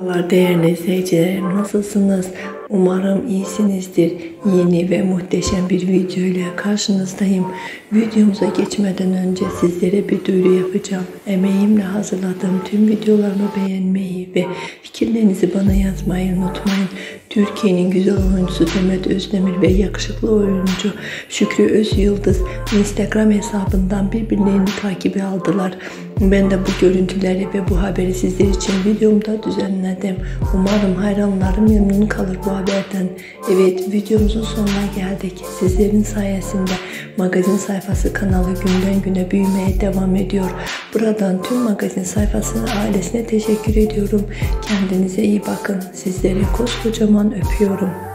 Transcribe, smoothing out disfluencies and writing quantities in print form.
Merhabalar değerli izleyicilerim, nasılsınız? Umarım iyisinizdir. Yeni ve muhteşem bir video ile karşınızdayım. Videomuza geçmeden önce sizlere bir duyuru yapacağım. Emeğimle hazırladığım tüm videolarımı beğenmeyi ve fikirlerinizi bana yazmayı unutmayın. Türkiye'nin güzel oyuncusu Demet Özdemir ve yakışıklı oyuncu Şükrü Özyıldız Instagram hesabından birbirlerini takibe aldılar. Ben de bu görüntüleri ve bu haberi sizler için videomda düzenledim. Umarım hayranlarım memnun kalır bu haberden. Evet, videomuzun sonuna geldik. Sizlerin sayesinde magazin sayfası kanalı günden güne büyümeye devam ediyor. Buradan tüm magazin sayfasının ailesine teşekkür ediyorum. Kendinize iyi bakın. Sizleri koskocaman öpüyorum.